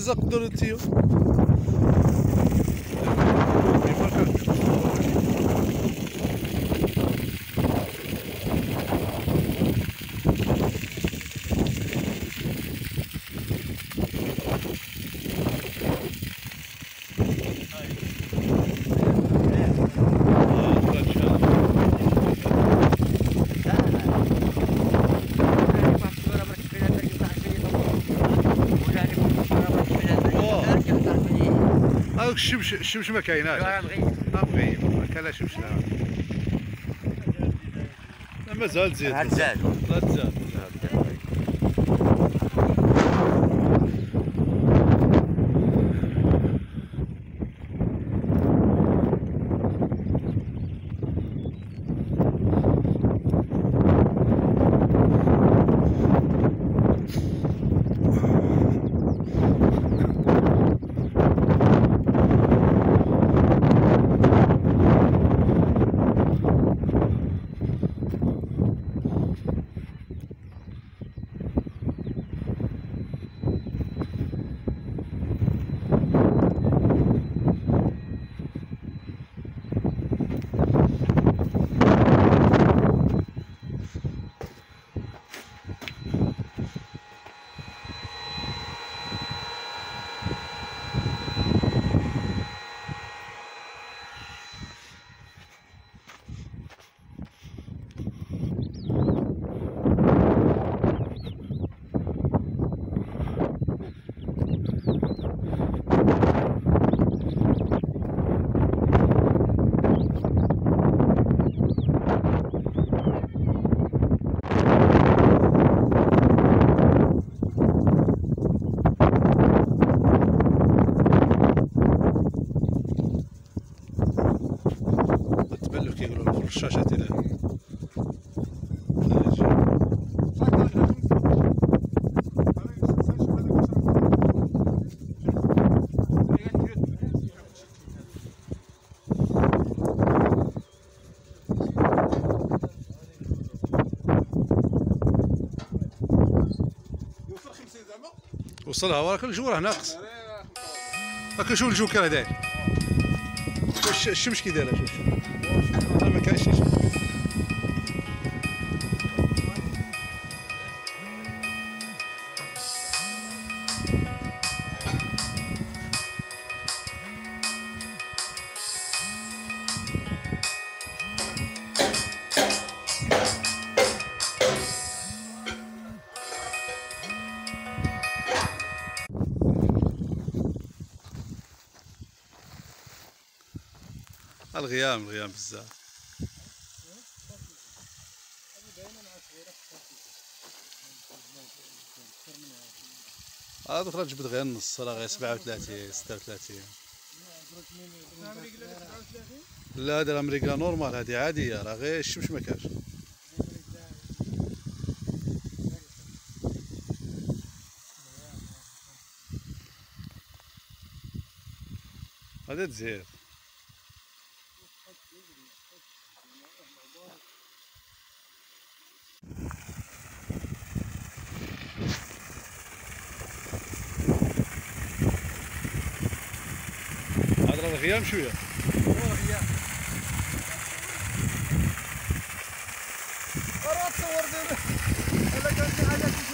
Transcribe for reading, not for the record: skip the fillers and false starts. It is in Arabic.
غزة قدر انتيو هاك الشمش ما كايناش. مغيب ما كايناش الشمش. مازال تزيد. لا تزاد. الشاشة ديالها وصلها وراك الجو راه ناقص. هاكا شوف الجو كي راه داير. الشمس كي دايره شوف ما كاينش الغيام بزاف. دوك راه جبد غير النص، راه غير 37 36. لا هذا الامريكا نورمال، هذه عاديه، راه غير الشمس ما كاش. هذا تزيد. هذا راه الغيام شويه. هو الغيام. راه تصور دابا. الا كان شي حاجه